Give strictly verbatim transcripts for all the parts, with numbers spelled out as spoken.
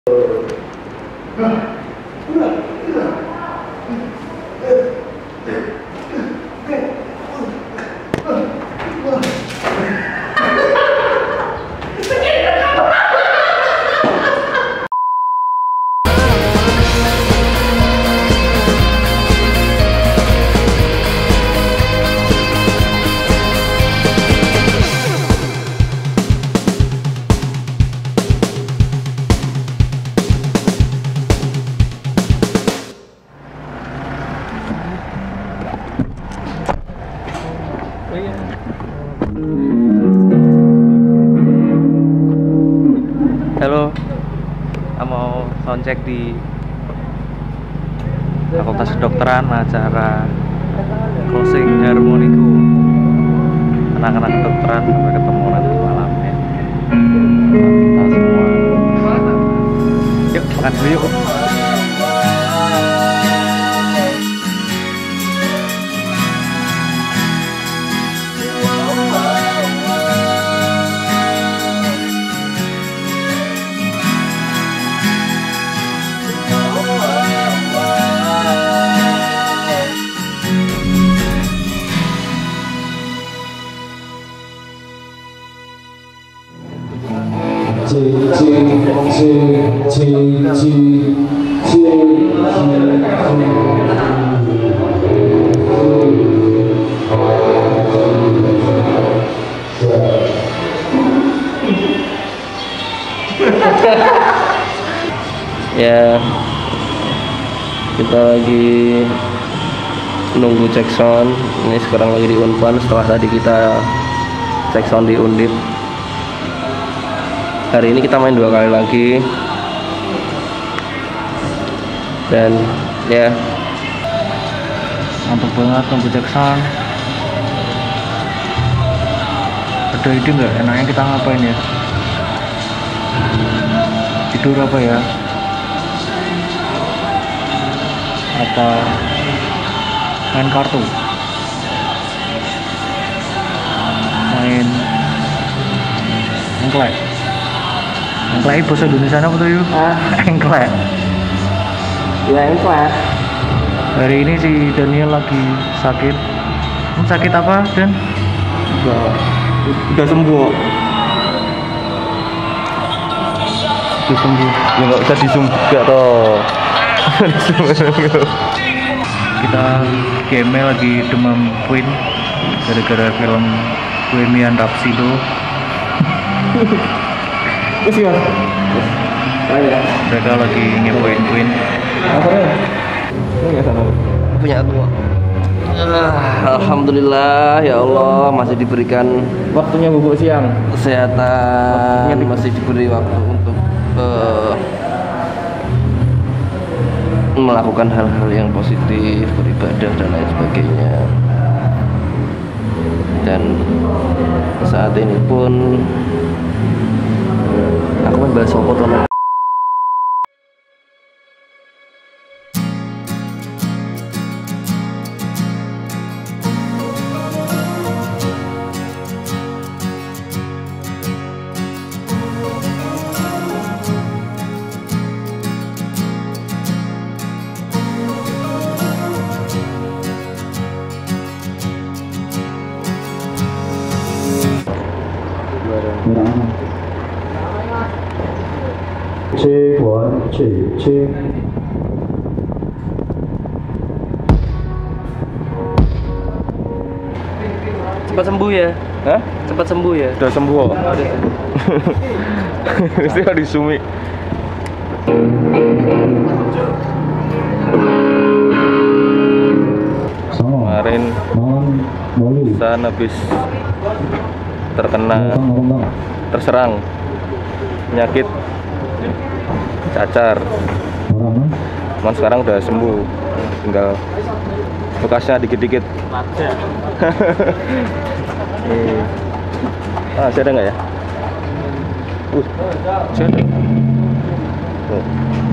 Halo, saya mau soundcheck di Fakultas Kedokteran acara closing harmoniku. Anak-anak kedokteran, sampai ketemu nanti malam ya. Kita semua. Yuk makan dulu yuk. Ya, kita lagi nunggu cek sound. Ini sekarang lagi di Unpan setelah tadi kita cek sound di Undip. Hari ini kita main dua kali lagi, dan ya Mantap banget nunggu cek sound. Ada ide nggak enaknya kita ngapain ya? Tidur apa ya? Apa main kartu? Main engklek? Engklek bahasa Indonesia apa tuh yuk? ah Engklek. ya engklek. Hari ini si Daniel lagi sakit. Hmm, sakit apa Dan? Udah, udah sembuh. Udah sembuh. Ya nggak usah disum juga toh. Kita game lagi demam Queen gara-gara film Bohemian Rhapsody. Terus ya? Mereka lagi ngepoin Queen. Apa ya? Ini nggak sana. Punya aku. Ah, Alhamdulillah ya Allah masih diberikan Waktunya bubuk siang. kesehatan, masih diberi waktu untuk uh, melakukan hal-hal yang positif, beribadah dan lain sebagainya. Dan saat ini pun aku main bahas sopo toh. Check one, check, check. Cepat sembuh ya? Hah? Cepat sembuh ya? Udah sembuh kok. Mesti harus disumi. Kemarin San habis terkena terserang penyakit cacar. Cuman sekarang udah sembuh, tinggal bekasnya dikit-dikit. Ah, masih ada nggak ya? Uh, masih ada. Oh.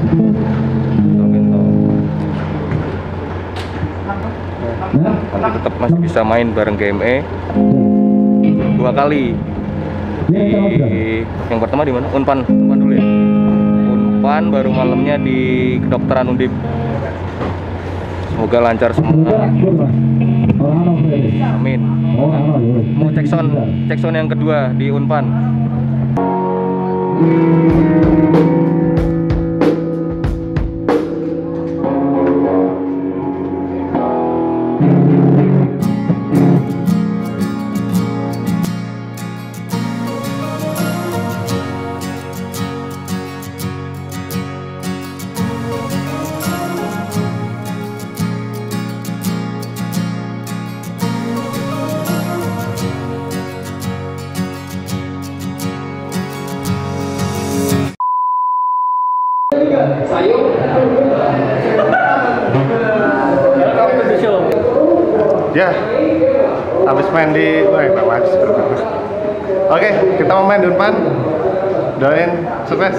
Nanti tetap masih bisa main bareng G M E dua kali. Di yang pertama di mana? Unpan, Unpan dulu ya. Unpan Unpan, baru malamnya di kedokteran Undip. Semoga lancar semua. Amin. Mau cek sound, cek sound yang kedua di Unpan. Ya, habis main di, eh, oke, kita mau main di Unpan. Doain sukses.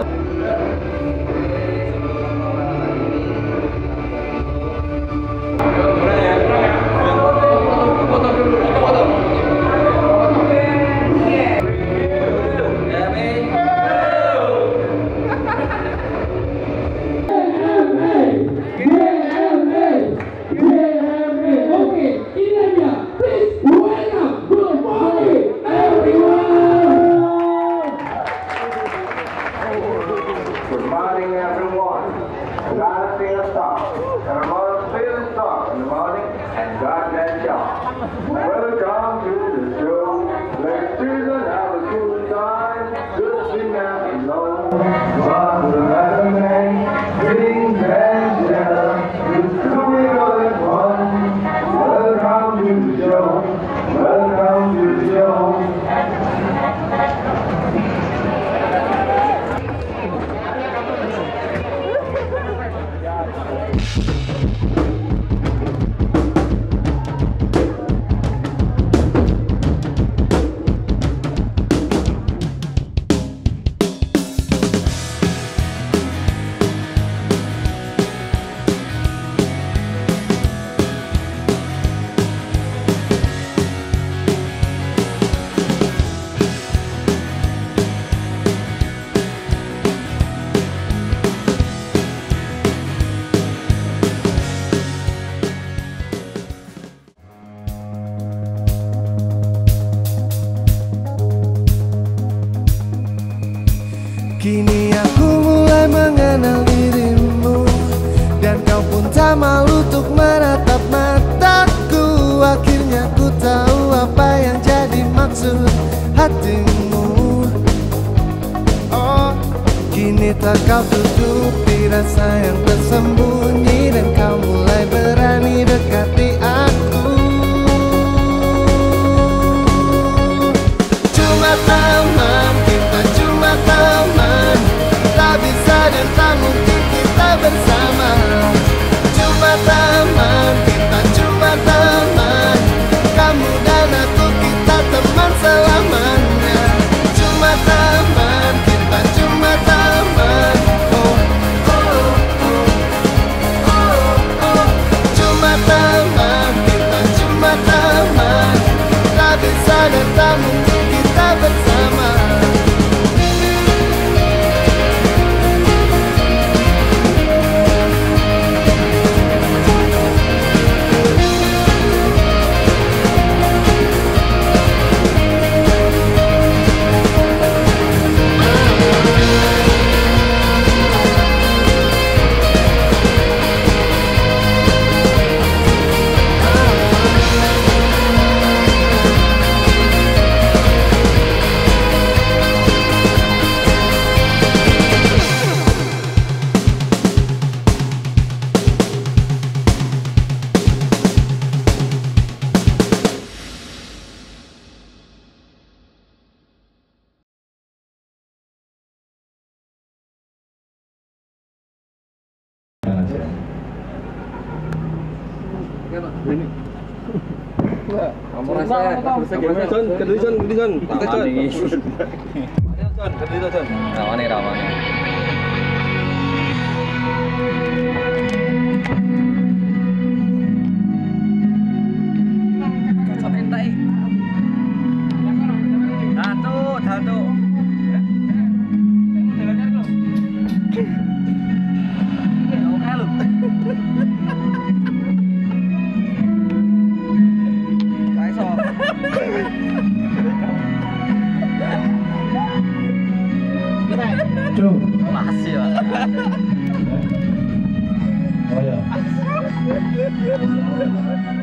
Kini aku mulai mengenal dirimu, dan kau pun tak malu untuk menatap mataku. Akhirnya ku tahu apa yang jadi maksud hatimu. Oh, kini tak kau tutupi rasa yang tersembunyi, dan kau mulai berani dekati aku. Cuma teman, kita cuma teman, tak bisa dan tak mungkin kita bersama. Cuma teman, kita cuma teman, kamu dan aku, kita teman selamanya. Cuma teman, kita cuma teman. Oh, oh, oh, oh, oh. Cuma teman, kita cuma teman, tak bisa dan tak mungkin kita bersama. Ramane ramane. Satu, satu. Cuk. Makasih, Pak. Oh ya.